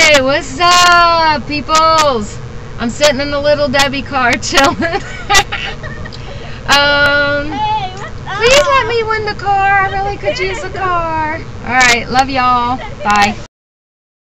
Hey, what's up, peoples? I'm sitting in the LittleDebbie car chilling. Hey, what's up? Please let me win the car. I really could use a car. Alright, love y'all. Bye.